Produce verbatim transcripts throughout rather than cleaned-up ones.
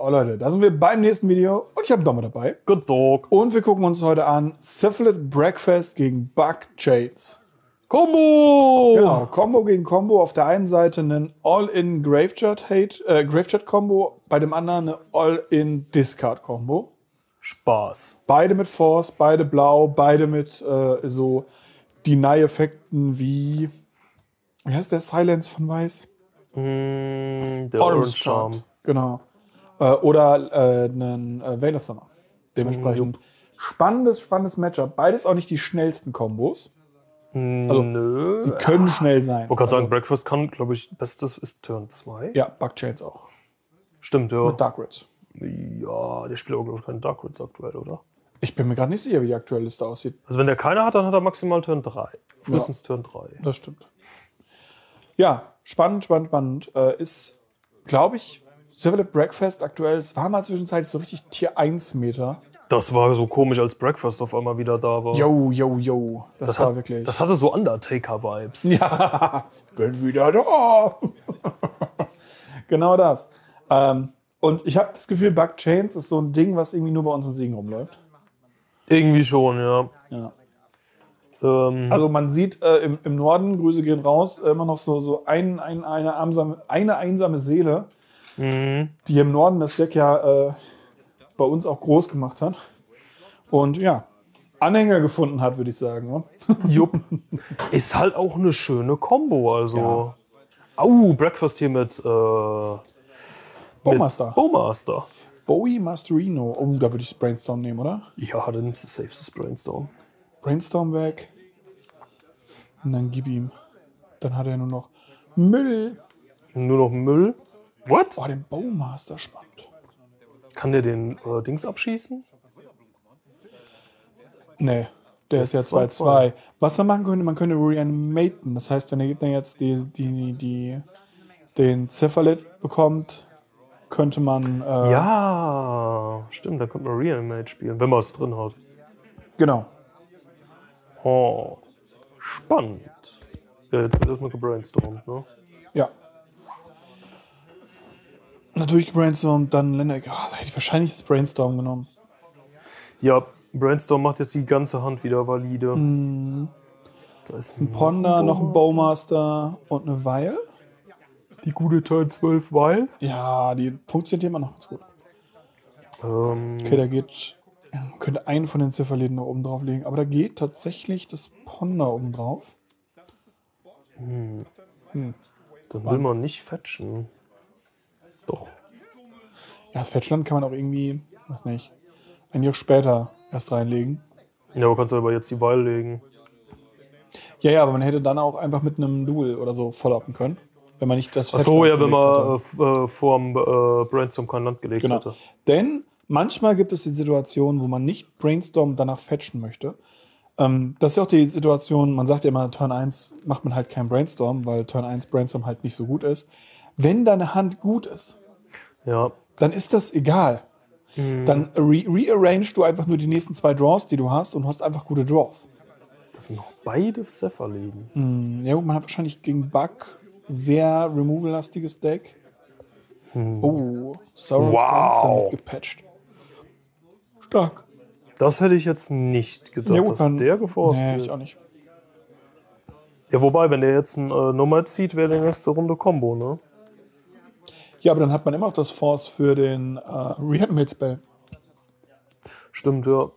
So, Leute, da sind wir beim nächsten Video und ich habe Domme dabei. Good Dog. Und wir gucken uns heute an Syphilid Breakfast gegen Buck Chains. Combo! Genau, Combo gegen Combo. Auf der einen Seite einen All-in Graveyard Hate, äh, Graveyard Combo, bei dem anderen eine All-in Discard Combo. Spaß. Beide mit Force, beide blau, beide mit äh, so Deny-Effekten wie, wie heißt der Silence von Weiß? Mm, der Orange Charm. Genau. Äh, oder äh, einen äh, Veil of Summer. Dementsprechend Mm, spannendes, spannendes Matchup. Beides auch nicht die schnellsten Kombos. Also, Nö. sie können schnell sein. Ich wollte gerade also, sagen, Breakfast kann, glaube ich, bestes ist Turn zwei. Ja, Buck Chains auch. Stimmt, ja. Mit Dark Rids. Ja, der spielt aber, glaube ich, keinen Dark Rids aktuell, oder? Ich bin mir gerade nicht sicher, wie die aktuelle Liste aussieht. Also wenn der keine hat, dann hat er maximal Turn drei. Frühestens ja. Turn drei. Das stimmt. Ja, spannend, spannend, spannend. Äh, ist, glaube ich, Syphilid Breakfast aktuell, es war mal zwischenzeitlich so richtig Tier eins Meter. Das war so komisch, als Breakfast auf einmal wieder da war. Yo, yo, yo. Das, das war hat, wirklich... Das hatte so Undertaker-Vibes. Ja, bin wieder da. Genau das. Ähm, und ich habe das Gefühl, Buck Chains ist so ein Ding, was irgendwie nur bei uns in Siegen rumläuft. Irgendwie schon, ja. Ja. Ähm, Also man sieht äh, im, im Norden, Grüße gehen raus, äh, immer noch so, so ein, ein, eine, einsame, eine einsame Seele, mhm. die im Norden das Deck ja äh, bei uns auch groß gemacht hat. Und ja, Anhänger gefunden hat, würde ich sagen. Ne? Jupp. Ist halt auch eine schöne Kombo, also. Ja. Au, Breakfast hier mit, äh, Bowmaster. mit Bowmaster. Bowie Masterino. Oh, da würde ich Brainstorm nehmen, oder? Ja, dann ist es safest Brainstorm. Brainstorm weg. Und dann gib ihm. Dann hat er nur noch Müll. Nur noch Müll? What? Oh, den Bowmaster spannend. Kann der den äh, Dings abschießen? Nee, der ist ja zwei zwei. Was man machen könnte, man könnte reanimaten. Das heißt, wenn der Gegner jetzt die, die, die, den Syphilid bekommt, könnte man... Äh, ja, stimmt, da könnte man Reanimate spielen, wenn man es drin hat. Genau. Oh, spannend. Ja, jetzt wird erstmal gebrainstormt, ne? Ja. Natürlich gebrainstormt, dann Länder... Oh, da hätte ich wahrscheinlich das Brainstorm genommen. Ja, Brainstorm macht jetzt die ganze Hand wieder valide. Mm. Da ist ein Ponder, noch ein Bowmaster und eine Weil. Die gute Turn zwölf Weil. Ja, die funktioniert immer noch ganz gut. Ähm, okay, da geht... Ja, man könnte einen von den Syphiliden noch oben drauf legen, aber da geht tatsächlich das Ponder oben drauf. Hm. Hm. Dann will man nicht fetchen. Doch. Ja, das Fetchland kann man auch irgendwie, weiß nicht, ein Jahr später erst reinlegen. Ja, aber kannst du aber jetzt die Weil legen. Ja, ja, aber man hätte dann auch einfach mit einem Duel oder so follow-upen können. Wenn man nicht das Ach so, ja, wenn man äh, vor dem äh, Brainstorm kein Land gelegt genau. hätte. Denn manchmal gibt es die Situation, wo man nicht Brainstorm danach fetchen möchte. Ähm, das ist ja auch die Situation, man sagt ja immer, Turn eins macht man halt kein Brainstorm, weil Turn eins Brainstorm halt nicht so gut ist. Wenn deine Hand gut ist, ja. dann ist das egal. Mhm. Dann re rearrange du einfach nur die nächsten zwei Draws, die du hast, und hast einfach gute Draws. Das sind noch beide Syphiliden. Mhm. Ja, man hat wahrscheinlich gegen Buck sehr removal-lastiges Deck. Mhm. Oh, Sauron's wow. wird gepatcht. Stark. Das hätte ich jetzt nicht gedacht, ja, gut, dass man, der geforst nee, wird. ich auch nicht. Ja, wobei, wenn der jetzt ein äh, Nomad zieht, wäre der nächste Runde Combo, ne? Ja, aber dann hat man immer noch das Force für den äh, Reanimate-Spell. Stimmt, ja.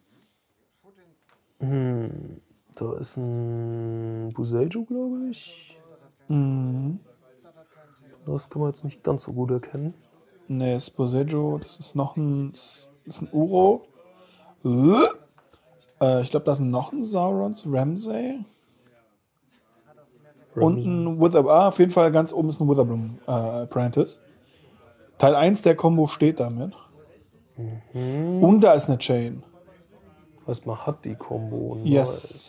Hm, da ist ein Buseiju, glaube ich. Mhm. Das kann man jetzt nicht ganz so gut erkennen. Ne, das Buseiju, das ist noch ein, das ist ein Uro. Äh, ich glaube, da ist noch ein Saurons Ramsay. Und ein Wither, ah, auf jeden Fall ganz oben ist ein Witherbloom äh, Apprentice. Teil eins der Combo steht damit. Mhm. Und da ist eine Chain. Was man hat die Combo. Nice. Yes.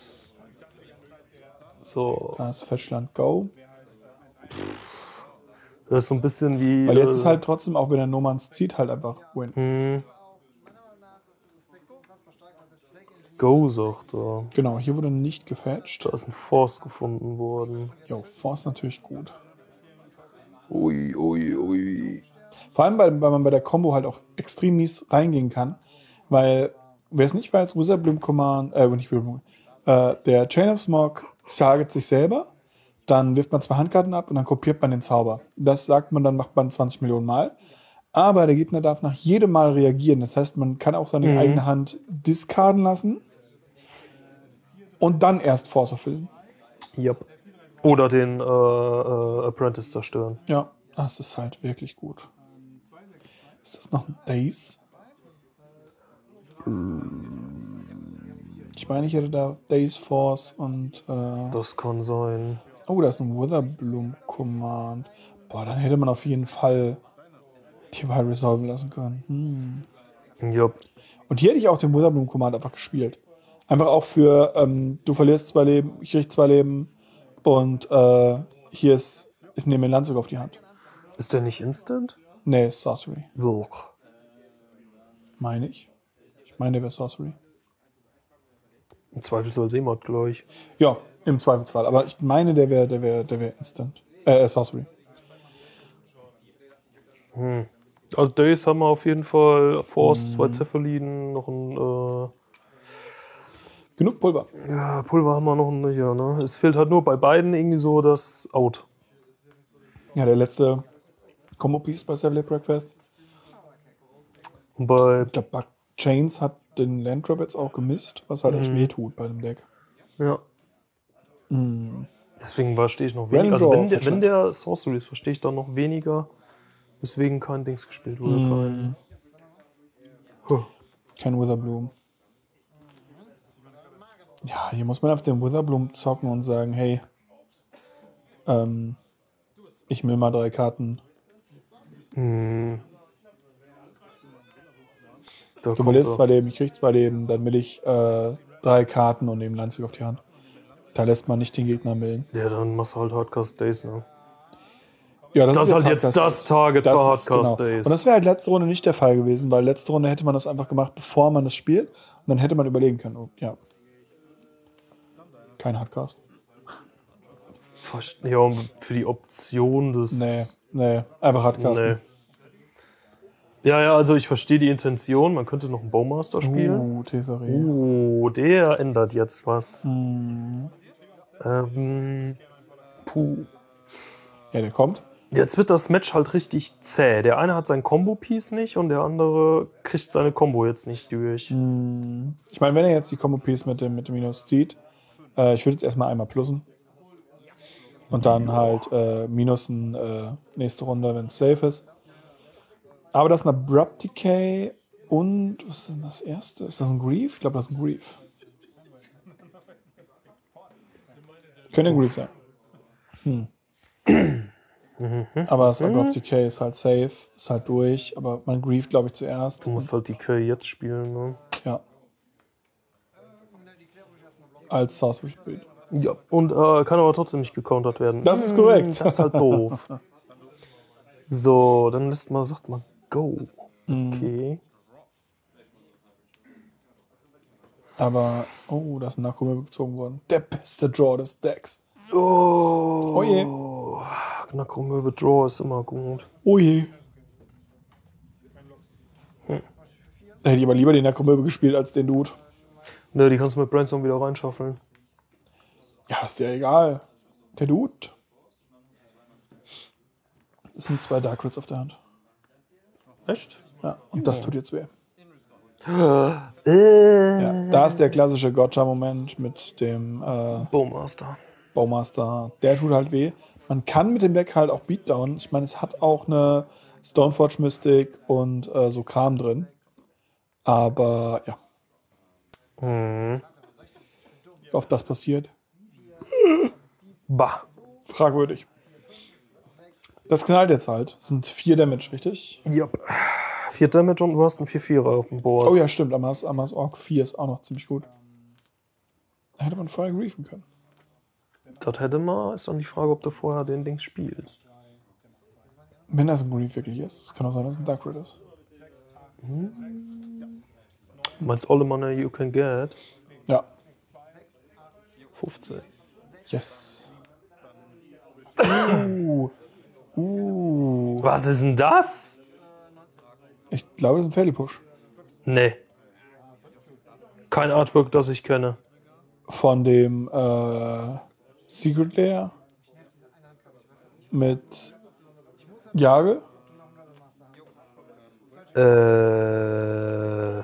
So. Da ist Fetchland Go. Das ist so ein bisschen wie. Weil jetzt ist halt trotzdem, auch wenn der Nomans zieht, halt einfach Win. Mhm. Go, sagt er. Genau, hier wurde nicht gefetcht. Da ist ein Force gefunden worden. Jo, Force natürlich gut. Ui, ui, ui. Vor allem, weil, weil man bei der Combo halt auch extrem mies reingehen kann, weil, wer es nicht weiß, Witherbloom Command, äh, nicht Witherbloom, äh, der Chain of Smog target sich selber, dann wirft man zwei Handkarten ab und dann kopiert man den Zauber. Das sagt man, dann macht man zwanzig Millionen Mal. Aber der Gegner darf nach jedem Mal reagieren. Das heißt, man kann auch seine Mhm. eigene Hand discarden lassen und dann erst Force of Will. Yep. Oder den äh, äh, Apprentice zerstören. Ja, das ist halt wirklich gut. Ist das noch ein Daze? Ich meine, ich hätte da Daze Force und äh, Das kann sein. oh, da ist ein Witherbloom Command. Boah, dann hätte man auf jeden Fall die Wahl resolven lassen können. Hm. Yep. Und hier hätte ich auch den Witherbloom Command einfach gespielt. Einfach auch für, ähm, du verlierst zwei Leben, ich krieg zwei Leben und äh, hier ist, ich nehme den Landzug auf die Hand. Ist der nicht instant? Nee, ist Sorcery. Ugh. Meine ich. Ich meine, der wäre Sorcery. Im Zweifelsfall Seemord gleich. Ja, im Zweifelsfall. Aber ich meine, der wäre der wär, der wär Instant. Äh, Sorcery. Hm. Also Days haben wir auf jeden Fall. Force, zwei Cephaliden, noch ein äh, Genug Pulver. ja, Pulver haben wir noch nicht, ja, ne? Es fehlt halt nur bei beiden irgendwie so das Out. Ja, der letzte Combo-Piece bei Savile Breakfast. Und bei, Ich glaube, Buck Chains hat den Landrabbits auch gemisst, was halt echt weh tut bei dem Deck. ja. Deswegen verstehe ich noch weniger. Also Randall wenn der, Fischer. wenn der Sorcery ist, verstehe ich dann noch weniger, weswegen kein Dings gespielt wurde. Kein, huh. Kein Witherbloom. Ja, hier muss man auf den Witherbloom zocken und sagen, hey, ähm, ich will mal drei Karten. Hm. Da Du kommt verlierst er. zwei Leben, ich krieg zwei Leben, dann will ich äh, drei Karten und nehme Landzug auf die Hand. Da lässt man nicht den Gegner millen. Ja, dann machst du halt Hardcast Days, ne? Ja, Das ist halt jetzt Hardcast das Days. Target Das für ist- Hardcast genau. Days. Und das wäre halt letzte Runde nicht der Fall gewesen, weil letzte Runde hätte man das einfach gemacht, bevor man das spielt. Und dann hätte man überlegen können, oh, ja. Kein Hardcast. Fast- Ja, und für die Option des. Nee, nee, einfach Hardcast. Nee. Ja, ja, also ich verstehe die Intention. Man könnte noch einen Bowmaster spielen. Uh, Teferi. Oh, der ändert jetzt was. Mhm. Ähm, puh. Ja, der kommt. Jetzt wird das Match halt richtig zäh. Der eine hat sein Combo-Piece nicht und der andere kriegt seine Combo jetzt nicht durch. Mhm. Ich meine, wenn er jetzt die Combo-Piece mit dem, mit dem Minus zieht, äh, ich würde jetzt erstmal einmal plussen. Und dann halt äh, minusen äh, nächste Runde, wenn es safe ist. Aber das ist ein Abrupt Decay und was ist denn das erste? Ist das ein Grief? Ich glaube, das ist ein Grief. Könnte ein Grief sein. Hm. Aber das Abrupt Decay ist halt safe, ist halt durch, aber man grieft, glaube ich, zuerst. Du musst halt die K jetzt spielen, ne? Ja. Als Sorcery spielt. Ja. Und äh, kann aber trotzdem nicht gecountert werden. Das ist Hm, korrekt. Das ist halt doof. So, dann lässt man, sagt man Go. Okay. Aber, oh, da ist ein Nakomöbel gezogen worden. Der beste Draw des Decks. Oh. Oh je. Knackrummöbel Draw ist immer gut. Oh je. Da hätte ich aber lieber den Nakomöbel gespielt als den Dude. Ne, die kannst du mit Brainstorm wieder reinschaffeln. Ja, ist ja egal. Der Dude. Das sind zwei Dark Rids auf der Hand. Echt? Ja, und das tut jetzt weh. Äh. Ja, da ist der klassische Gotcha-Moment mit dem äh, Bowmaster. Baumaster. Der tut halt weh. Man kann mit dem Deck halt auch Beatdown. Ich meine, es hat auch eine Stoneforge Mystic und äh, so Kram drin. Aber ja, Mhm. wie oft das passiert, Bah. fragwürdig. Das knallt jetzt halt. Das sind vier Damage, richtig? Yep. vier Damage und du hast einen vier Vierer auf dem Board. Oh ja, stimmt. Amas, Amas Orc vier ist auch noch ziemlich gut. Da hätte man vorher griefen können. Das hätte man. Ist dann die Frage, ob du vorher den Dings spielst. Wenn das ein Grief wirklich ist. Es kann auch sein, dass es ein Dark Rid ist. Du meinst alle Money you can get? Ja. fünfzehn. Yes. Uh. Uh. Was ist denn das? Ich glaube, das ist ein Fatal Push. Nee. Kein Artwork, das ich kenne. Von dem äh, Secret Lair mit Jagel. Äh.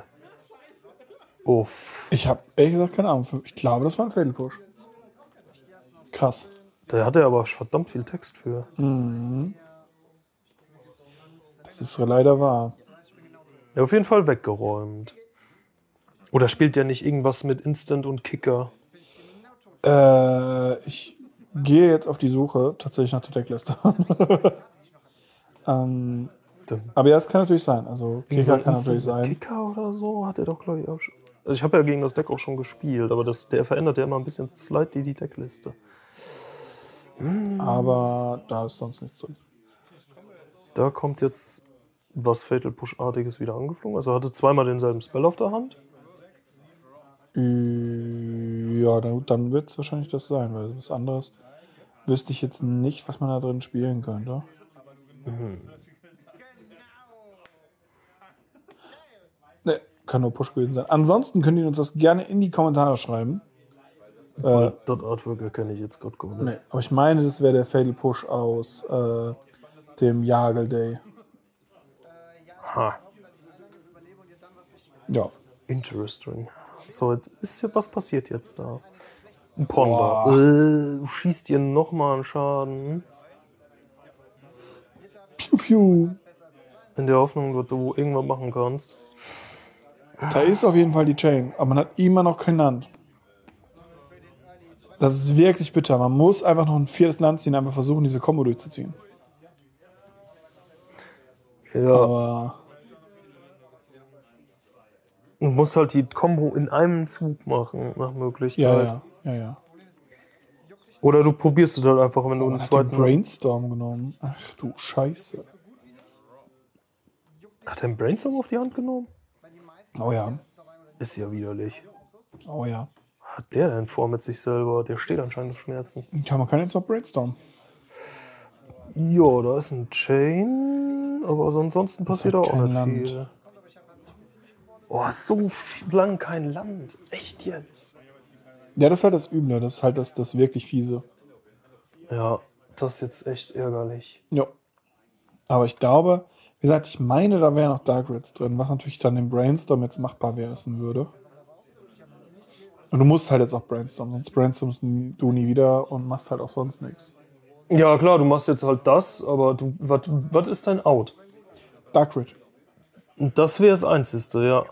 Uff. Ich habe ehrlich gesagt keine Ahnung. Ich glaube, das war ein Fatal Push. Krass. Da hat er aber verdammt viel Text für. Mhm. Das ist leider wahr. Ja, auf jeden Fall weggeräumt. Oder spielt der nicht irgendwas mit Instant und Kicker? Äh, ich gehe jetzt auf die Suche tatsächlich nach der Deckliste. ähm, aber ja, es kann natürlich sein. Also Kicker kann natürlich sein. Kicker oder so hat er doch, glaube ich, auch schon. Also ich habe ja gegen das Deck auch schon gespielt, aber das, der verändert ja immer ein bisschen slightly die Deckliste. Aber da ist sonst nichts drin. Da kommt jetzt was Fatal Push-artiges wieder angeflogen. Also er hatte zweimal denselben Spell auf der Hand. Ja, dann, dann wird es wahrscheinlich das sein, weil was anderes wüsste ich jetzt nicht, was man da drin spielen könnte. Mhm. Ne, kann nur Push gewesen sein. Ansonsten könnt ihr uns das gerne in die Kommentare schreiben. Weil Äh, das Artwork erkenne ich jetzt gerade gar nicht. ne, aber ich meine, das wäre der Fatal Push aus äh, dem Jagel Day. Ha. Ja. Interesting. So, jetzt ist ja was passiert jetzt da. Ein Ponder. Äh, du schießt dir nochmal einen Schaden. Piu, piu. In der Hoffnung, dass du irgendwas machen kannst. Da ist auf jeden Fall die Chain, aber man hat immer noch kein Land. Das ist wirklich bitter. Man muss einfach noch ein viertes Land ziehen, einfach versuchen, diese Combo durchzuziehen. Ja. Aber du musst halt die Combo in einem Zug machen, nach Möglichkeit. ja, ja, ja, ja. Oder du probierst es halt einfach, wenn du einen Man hat zweiten. den Brainstorm genommen. Ach du Scheiße. Hat er einen Brainstorm auf die Hand genommen? Oh ja. Ist ja widerlich. Oh ja. Was hat der denn vor mit sich selber? Der steht anscheinend auf Schmerzen. Ja, man kann jetzt noch Brainstorm. Ja, da ist ein Chain, aber ansonsten passiert halt auch kein nicht Land. viel. Oh, so lang kein Land. Echt jetzt? Ja, das ist halt das Üble. Das ist halt das, das wirklich Fiese. Ja, das ist jetzt echt ärgerlich. Ja. Aber ich glaube, wie gesagt, ich meine, da wäre noch Dark Reds drin, was natürlich dann den Brainstorm jetzt machbar werden würde. Und du musst halt jetzt auch Brainstorm, sonst brainstormst du nie wieder und machst halt auch sonst nichts. Ja, klar, du machst jetzt halt das, aber du, was ist dein Out? Dark Red. Und das wäre das Einzige, ja.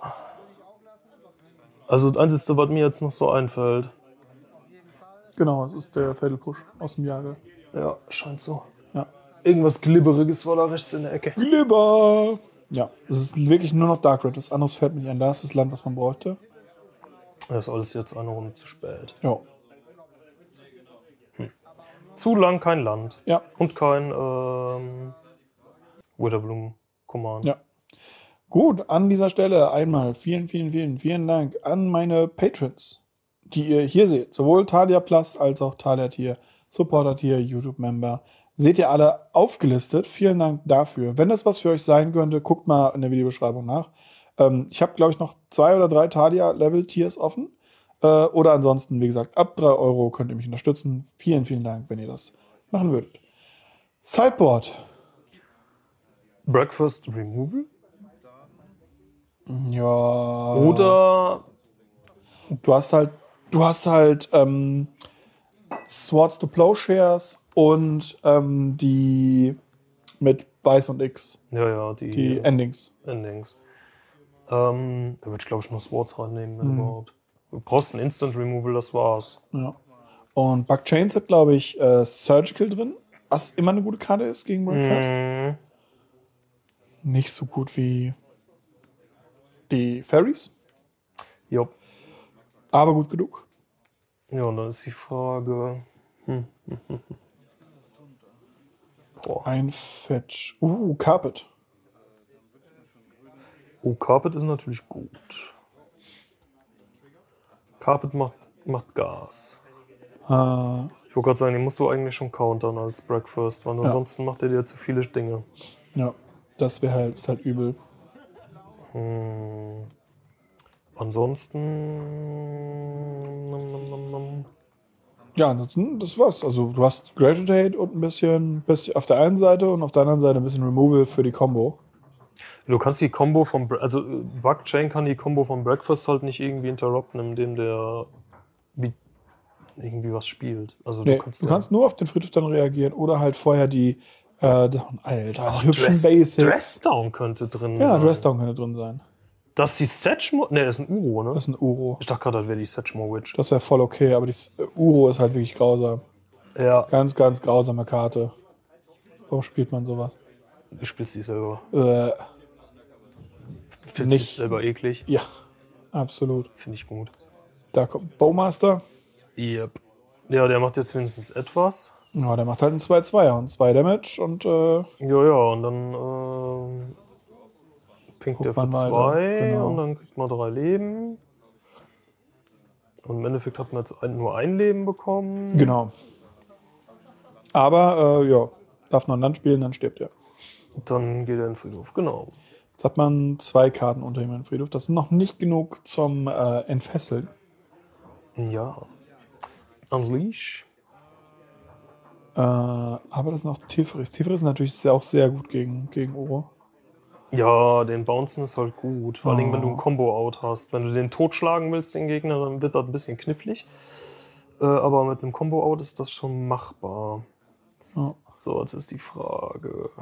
Also das Einzige, was mir jetzt noch so einfällt. Genau, das ist der Fatal Push aus dem Jahre. Ja, scheint so. Ja. Irgendwas Glibberiges war da rechts in der Ecke. Glibber! Ja, es ist wirklich nur noch Dark Red. Das anderes fällt mir nicht ein. Da ist das Land, was man bräuchte. Das ist alles jetzt eine Runde zu spät. Ja. Hm. Zu lang kein Land. Ja. Und kein ähm, Witherbloom Command. Ja. Gut, an dieser Stelle einmal vielen, vielen, vielen, vielen Dank an meine Patrons, die ihr hier seht. Sowohl Thalia Plus als auch Thalia Tier, Supporter Tier, YouTube-Member. Seht ihr alle aufgelistet. Vielen Dank dafür. Wenn das was für euch sein könnte, guckt mal in der Videobeschreibung nach. Ähm, ich habe, glaube ich, noch zwei oder drei Thalia-Level-Tiers offen. Äh, oder ansonsten, wie gesagt, ab drei Euro könnt ihr mich unterstützen. Vielen, vielen Dank, wenn ihr das machen würdet. Sideboard. Breakfast Removal? Ja. Oder Du hast halt, du hast halt ähm, Swords to Plowshares und ähm, die mit Weiß und X. ja, ja, die, Die Endings. Endings. Ähm, da würde ich glaube ich noch Swords reinnehmen, wenn überhaupt. Du brauchst ein Instant Removal, das war's. Ja. Und Buck Chains hat, glaube ich, äh, Surgical drin, was immer eine gute Karte ist gegen Breakfast. Mhm. Nicht so gut wie die Fairies, Jupp. aber gut genug. Ja, und dann ist die Frage. Hm. hm, hm, hm. Boah. Ein Fetch. Uh, Carpet. Oh, Carpet ist natürlich gut. Carpet macht, macht Gas. Äh, Ich wollte gerade sagen, den musst du eigentlich schon countern als Breakfast, weil Ja. ansonsten macht er dir zu viele Dinge. ja, das wäre halt, ist halt übel. Hm. Ansonsten. Nom, nom, nom, nom. Ja, das, das war's. Also du hast Gravitate und ein bisschen, bisschen auf der einen Seite und auf der anderen Seite ein bisschen Removal für die Combo. Du kannst die Combo vom. Bre- Also, äh, Bugchain kann die Combo von Breakfast halt nicht irgendwie interrupten, indem der wie, irgendwie was spielt. Also, du Nee, kannst du da. kannst nur auf den Friedhof dann reagieren oder halt vorher die, äh, die- Alter, Ach, die hübschen Dress, Basics. Dressdown könnte drin Ja, sein. Dressdown könnte drin sein. Das ist die Setchmo. Ne, das ist ein Uro, ne? Das ist ein Uro. Ich dachte gerade, das wäre die Setchmo Witch. Das ist ja voll okay, aber das äh, Uro ist halt wirklich grausam. Ja, Ganz, ganz grausame Karte. Warum spielt man sowas? du spielst die selber. Äh, Findest Nicht. dich selber eklig? ja, absolut. Finde ich gut. Da kommt Bowmaster. Yep. Ja, der macht jetzt wenigstens etwas. Ja, der macht halt einen zwei zwei und zwei Damage und äh, Ja, ja, und dann ähm, pinkt der für man weiter, zwei genau. und dann kriegt man drei Leben. Und im Endeffekt hat man jetzt ein, nur ein Leben bekommen. genau. Aber äh, ja, darf noch ein Land spielen, dann stirbt er. Und dann geht er in den Friedhof, genau. Jetzt hat man zwei Karten unter ihm im Friedhof. Das ist noch nicht genug zum äh, Entfesseln. Ja. Unleash. Äh, aber das ist noch Tifris. Tifris ist natürlich sehr, auch sehr gut gegen, gegen Uro. Ja, den Bouncen ist halt gut. Vor allem, Oh. wenn du ein Combo-Out hast. Wenn du den totschlagen willst, den Gegner, dann wird das ein bisschen knifflig. Äh, aber mit einem Combo-Out ist das schon machbar. Ja, So, jetzt ist die Frage.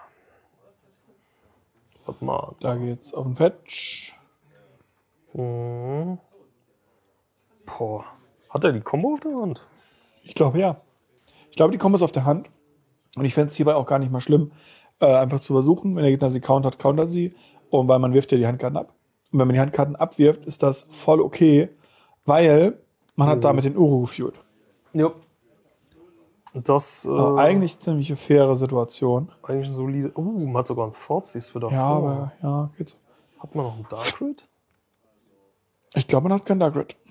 Was mal? da geht's auf den Fetch. Mhm. Boah. Hat er die Combo auf der Hand? Ich glaube ja. Ich glaube, die kommen ist auf der Hand. Und ich fände es hierbei auch gar nicht mal schlimm, äh, einfach zu versuchen. Wenn der Gegner sie countert, countert sie. Und weil man wirft ja die Handkarten ab. Und wenn man die Handkarten abwirft, ist das voll okay, weil man hat damit den Uro geführt. Ja. Das äh, Äh, eigentlich ziemlich faire Situation. eigentlich ein solide. Uh, man hat sogar einen Forzies für davor. Ja, aber ja, geht's. Hat man noch einen Darkrit? Ich glaube, man hat kein Dark Red.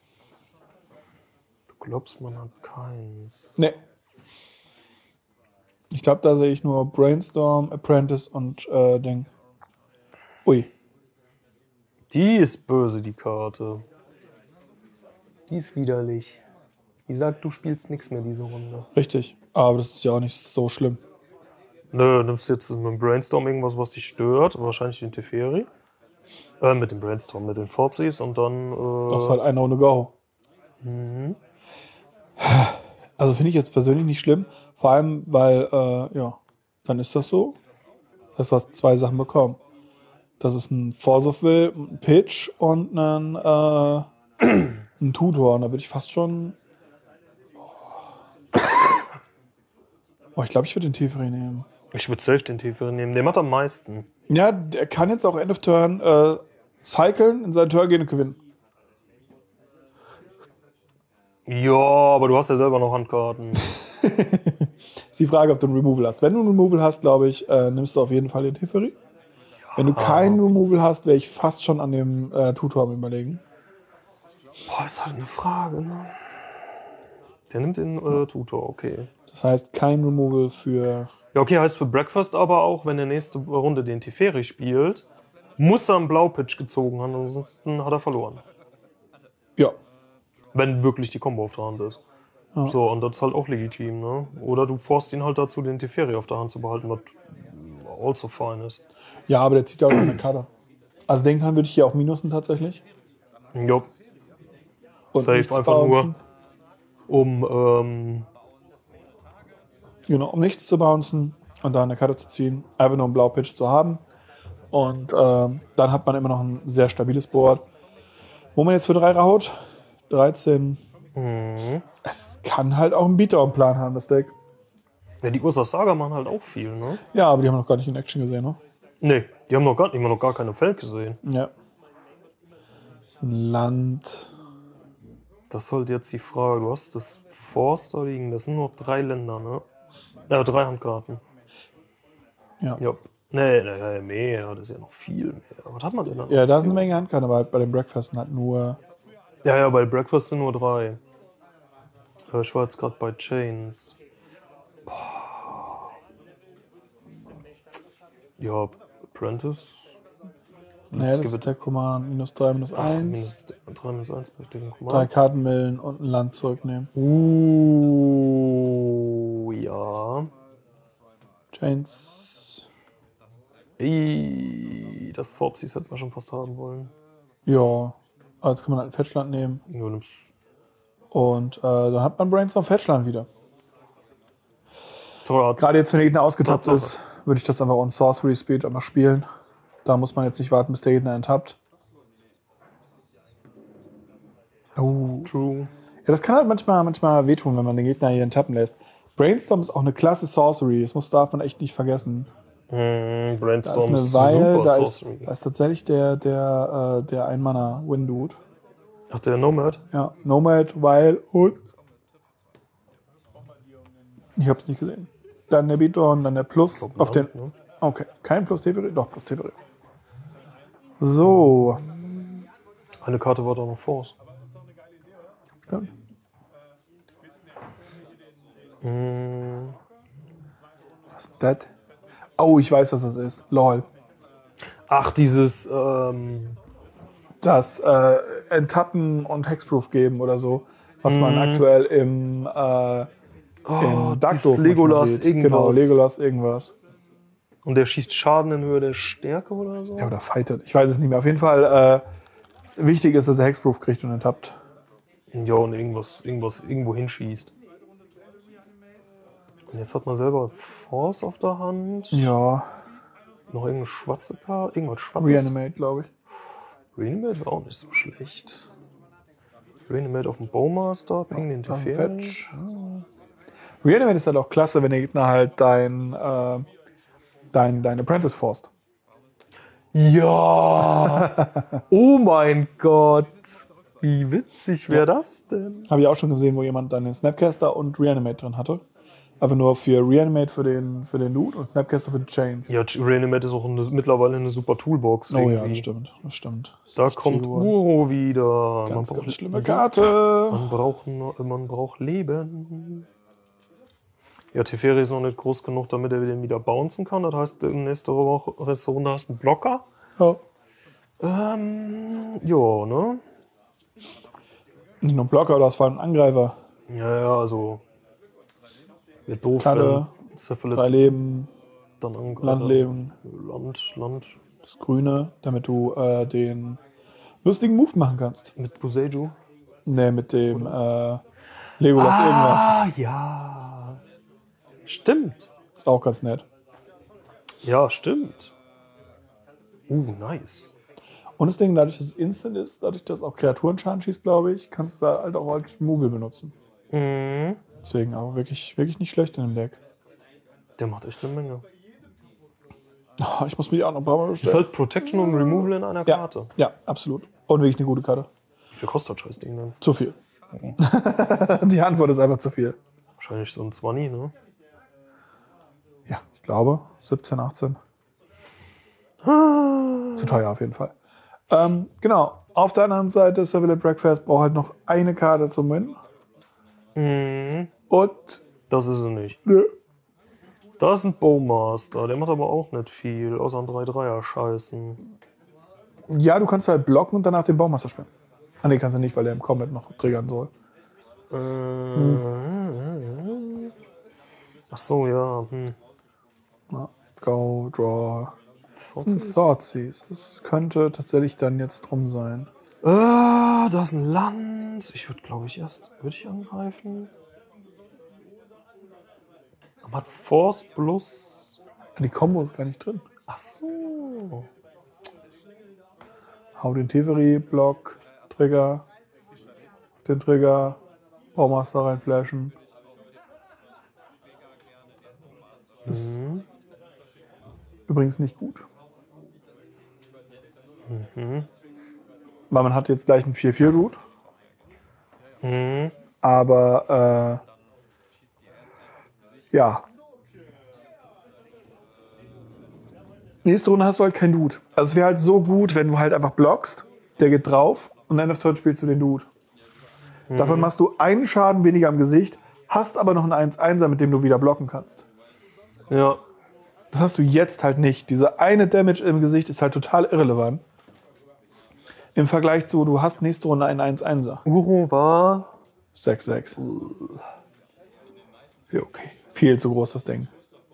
Du glaubst, man hat keins. Nee. Ich glaube, da sehe ich nur Brainstorm, Apprentice und äh, Ding. Ui. Die ist böse, die Karte. Die ist widerlich. Die sagt, du spielst nichts mehr diese Runde. Richtig. Aber das ist ja auch nicht so schlimm. Nö, nimmst jetzt mit dem Brainstorm irgendwas, was dich stört. Wahrscheinlich den Teferi. Äh, mit dem Brainstorm, mit den Forzies und dann. Äh, Das ist halt eine ohne Go. Also finde ich jetzt persönlich nicht schlimm. Vor allem, weil, äh, ja, dann ist das so. Das heißt, du hast zwei Sachen bekommen. Das ist ein Force of Will, ein Pitch und ein, äh, ein Tutor. Und da würde ich fast schon. Oh, ich glaube, ich würde den Teferi nehmen. ich würde safe den Teferi nehmen. Der macht am meisten. Ja, der kann jetzt auch End of Turn äh, cyclen, in seinen Turn gehen und gewinnen. Ja, aber du hast ja selber noch Handkarten. Ist die Frage, ob du ein Removal hast. Wenn du ein Removal hast, glaube ich, äh, nimmst du auf jeden Fall den Teferi. Wenn du kein Removal hast, wäre ich fast schon an dem äh, Tutor am Überlegen. Boah, ist halt eine Frage, ne? Der nimmt den äh, Tutor, okay. Das heißt, kein Removal für. Ja, okay, heißt für Breakfast aber auch, wenn er nächste Runde den Teferi spielt, muss er einen Blaupitch gezogen haben, ansonsten hat er verloren. Ja. Wenn wirklich die Combo auf der Hand ist. So, und das ist halt auch legitim, ne? Oder du forst ihn halt dazu, den Teferi auf der Hand zu behalten, was also fine ist. Ja, aber der zieht ja auch noch eine Karte. Also den kann würde ich hier auch minusen tatsächlich. Jo. Und Safe nichts einfach bouncen. nur, um, ähm, Genau, um nichts zu bouncen und da eine Karte zu ziehen. Einfach nur einen Blaupitch zu haben. Und ähm, dann hat man immer noch ein sehr stabiles Board. Wo man jetzt für drei haut? dreizehn. mhm. Es kann halt auch einen Beatdown-Plan haben, das Deck. Ja, die Ursa Saga machen halt auch viel, ne? Ja, aber die haben wir noch gar nicht in Action gesehen, ne? Nee, die haben noch gar, die haben noch gar keine Feld gesehen. Ja. Das ist ein Land. Das ist halt jetzt die Frage. Du hast das Force da liegen. Das sind nur drei Länder, ne? Ja, drei Handkarten. Ja. Ja. Nee, nee, mehr. Das ist ja noch viel mehr. Was hat man denn da noch? Ja, da ist eine Menge Handkarten, aber halt bei den Breakfasten halt nur. Ja, ja, bei Breakfast sind nur drei. Äh, Ich war jetzt gerade bei Chains. Boah. Ja, Apprentice. Nee, das ist der Command. Minus drei, minus eins. drei minus eins bei dem Command. Drei Kartenmillen und ein Land zurücknehmen. Uh, ja. Chains. Ey, das Forzies hätten wir schon fast haben wollen. Ja. Aber jetzt kann man halt ein Fetchland nehmen. Ja, nimm's. Und äh, dann hat man Brainstorm Fetchland wieder. Toll. Gerade jetzt, wenn der Gegner ausgetappt Toll. ist, würde ich das einfach on Sorcery Speed einfach spielen. Da muss man jetzt nicht warten, bis der Gegner enttappt. Oh. True. Ja, das kann halt manchmal, manchmal wehtun, wenn man den Gegner hier enttappen lässt. Brainstorm ist auch eine klasse Sorcery. Das muss, darf man echt nicht vergessen. Mm, Da Brainstorm ist ist eine Weil, super da ist, Sorcery. da ist tatsächlich der, der, äh, der Ein-Mana-Win-Dude. Ach, der Nomad? Ja, Nomad, Weil und... Ich hab's nicht gesehen. Dann der Beatdown, dann der Plus Glaub, auf den... Land, ne? Okay, kein Plus Teferi? Doch, Plus Teferi. So. Eine Karte war da noch Force. Ja. Mm. Was ist das? Oh, ich weiß, was das ist. Lol. Ach, dieses, ähm, Das äh, Enttappen und Hexproof geben oder so, was man Mhm. aktuell im, äh, oh, im Dark dieses Doof manchmal Legolas sieht. irgendwas. Genau, Legolas irgendwas. Und der schießt Schaden in Höhe der Stärke oder so? Ja, oder fightet. Ich weiß es nicht mehr. Auf jeden Fall äh, wichtig ist, dass er Hexproof kriegt und enttappt. Ja, und irgendwas, irgendwas irgendwo hinschießt. Und jetzt hat man selber Force auf der Hand. Ja, Noch irgendeine schwarze Karte. Irgendwas Schwarzes. Reanimate, glaube ich. Reanimate war auch nicht so schlecht. Reanimate auf dem Bowmaster, ping den Dann Teferi. Fetch. Reanimate ist halt auch klasse, wenn der Gegner halt dein, äh, dein, dein Apprentice forst. Ja! Oh mein Gott! Wie witzig wäre das denn? Habe ich auch schon gesehen, wo jemand dann den Snapcaster und Reanimate drin hatte. Einfach nur für Reanimate für den, für den Loot und Snapcaster für die Chains. Ja, Reanimate ist auch eine, mittlerweile eine super Toolbox. Oh ja, irgendwie. das stimmt. Das stimmt. Das ist Da echt kommt viel geworden. Uro wieder. Ganz, man, ganz braucht, schlimme Karte. man, braucht, nur- man braucht Leben. Ja, Teferi ist noch nicht groß genug, damit er den wieder bouncen kann. Das heißt, nächste Woche, nächste Runde hast du einen Blocker. Ja. Ähm, ja, ne? Nicht nur ein Blocker, du hast vor allem einen Angreifer. Ja, ja, also. Wird doof, Karte, wenn Cephalid Drei Leben, dann angreift. Landleben, Land, Land. das Grüne, damit du äh, den lustigen Move machen kannst. Mit Buseju. Ne, mit dem äh, Legolas irgendwas. Ah, ja. Stimmt. Ist auch ganz nett. Ja, stimmt. Uh, nice. Und das Ding, dadurch, dass es instant ist, dadurch, dass es auch Kreaturenschaden schießt, glaube ich, kannst du da halt auch als Move benutzen. Mhm. Deswegen auch wirklich, wirklich nicht schlecht in dem Deck. Der macht echt eine Menge. Oh, ich muss mich auch noch ein paar Mal Ist bestellen. halt Protection und Removal in einer Ja, Karte. ja, absolut. Und wirklich eine gute Karte. Wie viel kostet das Scheißding denn? Zu viel. Die Antwort ist einfach zu viel. Wahrscheinlich so ein zwanzig, ne? Ja, ich glaube siebzehn, achtzehn. Zu teuer auf jeden Fall. Ähm, genau. Auf der anderen Seite, Cephalid Breakfast braucht halt noch eine Karte zum Win. Mhm. Und Das ist er nicht. nö. Da ist ein Bowmaster, der macht aber auch nicht viel, außer ein drei Dreier scheißen. Ja, du kannst halt blocken und danach den Baumaster spielen. Ah, nee, kannst du nicht, weil der im Combat noch triggern soll. Äh, Ach so, ja. Hm. Ja. Go, Draw. Thoughtseize. Thoughtseize. Das könnte tatsächlich dann jetzt drum sein. Ah, da ist ein Land. Ich würde, glaube ich, erst würde ich angreifen. Aber hat Force plus. Die Combo ist gar nicht drin. Ach so. Hau den Teferi, Block, Trigger, den Trigger, Baumaster reinflashen. Ist Mhm. übrigens nicht gut. Mhm. Weil man hat jetzt gleich einen vier vier Root, Mhm. aber äh, ja. Nächste Runde hast du halt keinen Dude. Also es wäre halt so gut, wenn du halt einfach blockst, der geht drauf und End of Turn spielst du den Dude. Mhm. Davon machst du einen Schaden weniger am Gesicht, hast aber noch einen eins eins, mit dem du wieder blocken kannst. Ja. Das hast du jetzt halt nicht. Diese eine Damage im Gesicht ist halt total irrelevant. Im Vergleich zu, du hast nächste Runde einen eins einser. Uro war. sechs sechs. Ja, okay. Viel zu groß, das Ding.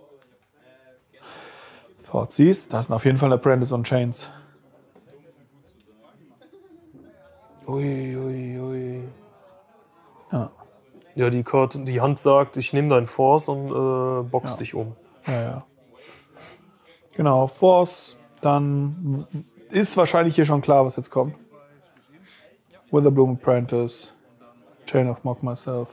Thoughtseize, da ist auf jeden Fall eine Apprentice on Chains. Ui, ui, ui. Ja, Ja, die, Karte, die Hand sagt, ich nehme deinen Force und äh, box Ja. dich um. ja, ja. Genau, Force, dann ist wahrscheinlich hier schon klar, was jetzt kommt. Witherbloom Apprentice, Chain of Mock Myself.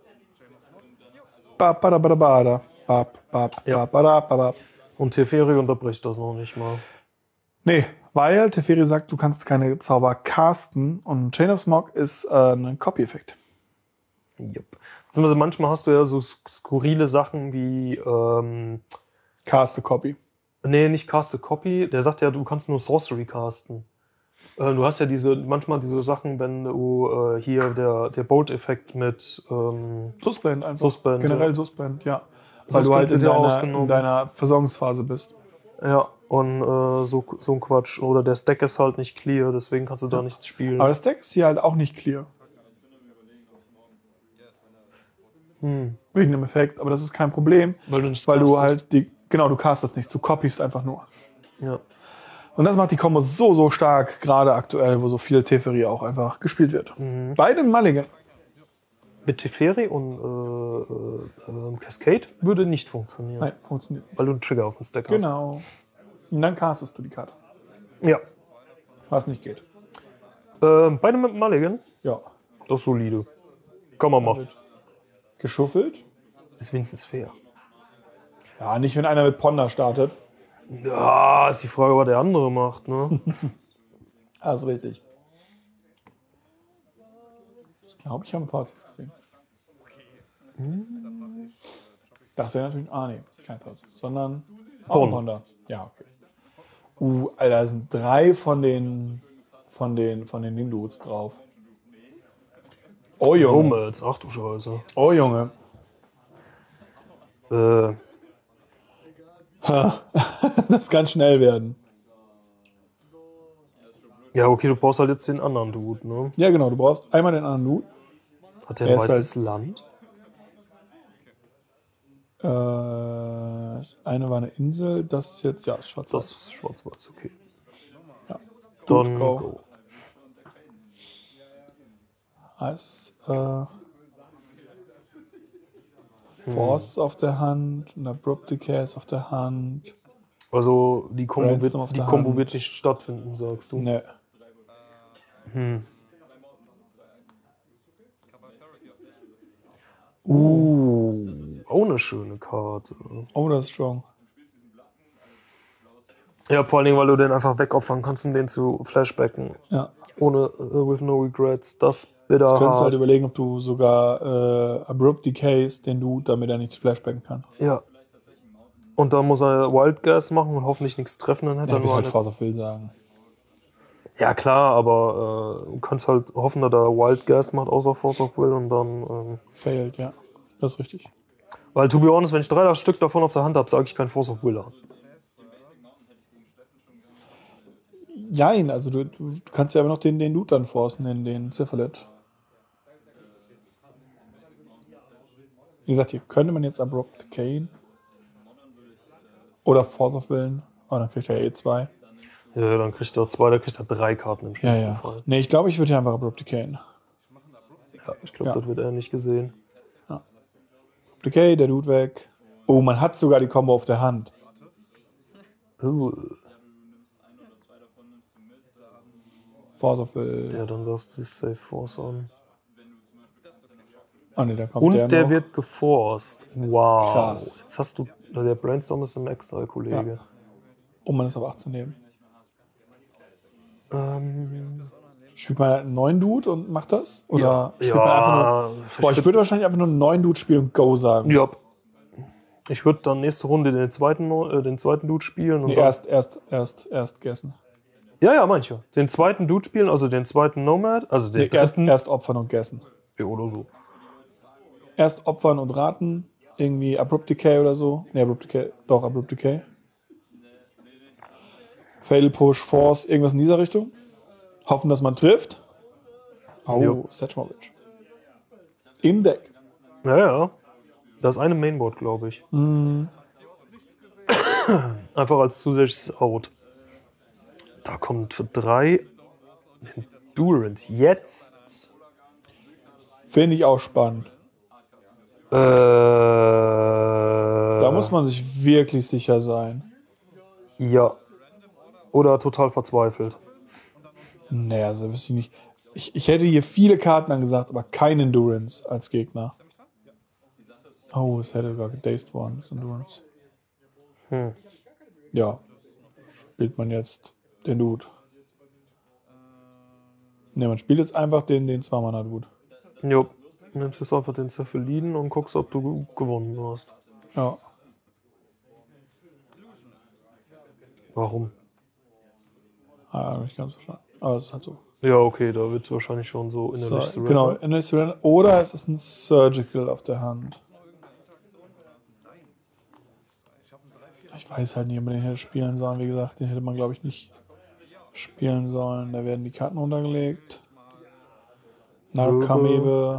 Ba, ba, da, ba, da, ba, da. Ba, ba, Ja. ba, ba, da, ba, ba. Und Teferi unterbricht das noch nicht mal. Nee, weil Teferi sagt, du kannst keine Zauber casten und Chain of Smog ist äh, ein Copy-Effekt. Yep. Beziehungsweise manchmal hast du ja so skurrile Sachen wie, ähm, Cast a Copy. nee, nicht Cast a Copy, der sagt ja, du kannst nur Sorcery casten. Äh, du hast ja diese, manchmal diese Sachen, wenn du äh, hier der, der Bolt-Effekt mit ähm, Suspend einfach. Suspend, Generell ja. Suspend, ja. Weil du Suspend halt in wird ja deiner, in ausgenommen. deiner Versorgungsphase bist. Ja, und äh, so, so ein Quatsch. Oder der Stack ist halt nicht clear, deswegen kannst du da nichts spielen. Aber das Deck ist hier halt auch nicht clear. Hm. Wegen dem Effekt, aber das ist kein Problem, Weil du nicht weil du castest. halt die, genau, du castest nichts, du copyst einfach nur. Ja. Und das macht die Combo so, so stark, gerade aktuell, wo so viel Teferi auch einfach gespielt wird. Mhm. Bei den Mulligan. Mit Teferi und äh, äh, äh, Cascade würde nicht funktionieren. Nein, funktioniert nicht. Weil du einen Trigger auf dem Stack Genau. Und dann castest du die Karte, hast. Ja. was nicht geht. Äh, beide mit Mulligan, Ja. das ist solide. Kann man machen. Geschuffelt. Ist wenigstens fair. Ja, nicht wenn einer mit Ponder startet. Ja, ist die Frage, was der andere macht, ne? Das ist richtig. Ich glaube, ich habe einen Thoughtseize gesehen. Das wäre natürlich. Ah, nee, kein Thoughtseize, sondern auch ein Ponder. Ja, okay. Uh, Alter, da sind drei von den von den von den Nindudes drauf. Oh Junge. Rummels, ach du Scheiße. Oh Junge. Äh, Das kann schnell werden. ja, okay, du brauchst halt jetzt den anderen Dude, ne? Ja, genau, du brauchst einmal den anderen Dude. Hat der Er ein ist weißes Land? Äh, eine war eine Insel, das ist jetzt, ja, ist schwarz. Das ist schwarz-weiß, okay. Ja. Dann go. go. Heißt, äh, Force auf der Hand, ein Abrupt Decay ist auf der Hand. Also die Kombo, wird, Brainstorm auf die der Kombo Hand. wird nicht stattfinden, sagst du? Ne. Uh, auch eine schöne Karte. Oh, das ist strong. Ja, vor allen Dingen, weil du den einfach wegopfern kannst, um den zu flashbacken. Ja. Ohne uh, with no regrets. Das bitter Jetzt könntest du halt hart. überlegen, ob du sogar äh, Abrupt Decays den Dude, damit er nicht flashbacken kann. Ja. Und dann muss er Wild Guess machen und hoffentlich nichts treffen. Dann hätte Ja, er ich nur halt eine... Force of Will sagen. Ja klar, aber äh, du kannst halt hoffen, dass er Wild Guess macht, außer Force of Will und dann... Ähm, Failed, ja. Das ist richtig. weil, to be honest, wenn ich drei Stück davon auf der Hand habe, sage ich kein Force of Will an. Jein, also du, du kannst ja aber noch den, den Dude dann forcen, den, den Syphilis. Wie gesagt, hier könnte man jetzt Abrupt Decay oder Force of Willen. Oh, dann kriegt er eh zwei. Ja, dann kriegt er zwei, dann kriegt er drei Karten im Ja, schlimmsten ja. Fall. Nee, ich glaube, ich würde hier einfach Abrupt Decay. Ja, ich glaube, Ja. das wird er nicht gesehen. Decay, der Dude weg. Oh, man hat sogar die Combo auf der Hand. Uh, Force of Will. ja, dann darfst du Safe Force an. Oh, nee, da kommt Und der, der, noch. wird geforst. Wow. Krass. Jetzt hast du... Der Brainstorm ist im Extra, Kollege. Um man das auf achtzehn nehmen. Ähm, Spielt man halt einen neuen Dude und macht das? Oder ja, spielt man einfach nur. Boah, ich würd- würde wahrscheinlich einfach nur einen neuen Dude spielen und Go sagen. ja. Ich würde dann nächste Runde den zweiten, äh, den zweiten Dude spielen. Und Nee, dann, erst, erst, erst, erst gessen. ja, ja, manche. Den zweiten Dude spielen, also den zweiten Nomad, also den Nee, erst, dritten. erst opfern und gessen. Ja, oder so. Erst opfern und raten. Irgendwie Abrupt Decay oder so. Nee, Abrupt Decay. Doch, Abrupt Decay. Fatal Push, Force, irgendwas in dieser Richtung. Hoffen, dass man trifft. Oh, Jo. Setchmovic. Im Deck. Ja, ja. Das ist eine Mainboard, glaube ich. Mm. Einfach als zusätzliches Out. Da kommt für drei Endurance. Jetzt. Finde ich auch spannend. Äh, Da muss man sich wirklich sicher sein. Ja. Oder total verzweifelt. Naja, also wüsste ich nicht. Ich, ich hätte hier viele Karten angesagt, aber kein Endurance als Gegner. Oh, es hätte sogar gedaced worden, das Endurance. Hm. Ja. Spielt man jetzt den Dude. Ne, man spielt jetzt einfach den, den zwei Mana Dude. Jo. Du nimmst jetzt einfach den Cephaliden und guckst, ob du ge- gewonnen hast. Ja. Warum? Ah, nicht ganz verstanden. Aber es ist halt so. Ja, okay, da wird es wahrscheinlich schon so innerlich So, surrender. genau, innerlich surrender. Oder es ist ein Surgical auf der Hand. Ich weiß halt nicht, ob man den hätte spielen sollen. Wie gesagt, den hätte man, glaube ich, nicht spielen sollen. Da werden die Karten runtergelegt. Narkamebe.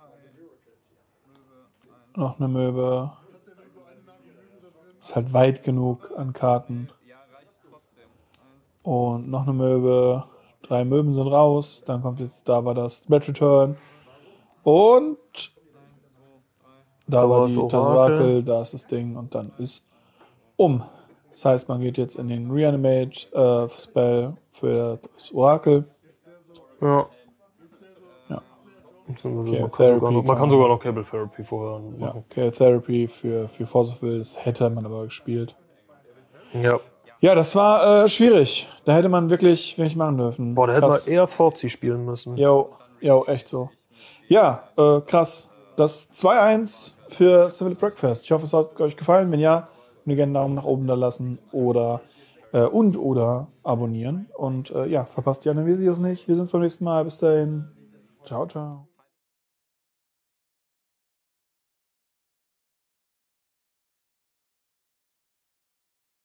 Noch eine Möbe. Ist halt weit genug an Karten. Und noch eine Möbe. Drei Möben sind raus. Dann kommt jetzt, da war das Threat Return. Und da, Da war war die das das Orakel. Orakel, da ist das Ding und dann ist um. Das heißt, man geht jetzt in den Reanimate äh, Spell für das Orakel. Ja. Ja. Beziehungsweise Okay, man, kann sogar Therapy noch, man kann kann- sogar noch Cable Therapy vorher Ja, machen. okay, Therapy für, für Forceful, das hätte man aber gespielt. Ja. Ja, das war äh, schwierig. Da hätte man wirklich wenig machen dürfen. Boah, da hätten krass. wir eher Forzi spielen müssen. Jo, jo, echt so. Ja, äh, krass. Das zwei eins für Civil Breakfast. Ich hoffe, es hat euch gefallen. Wenn ja, könnt ihr gerne einen Daumen nach oben da lassen oder äh, und oder abonnieren. Und äh, ja, verpasst die anderen Videos nicht. Wir sehen uns beim nächsten Mal. Bis dahin. Ciao, ciao.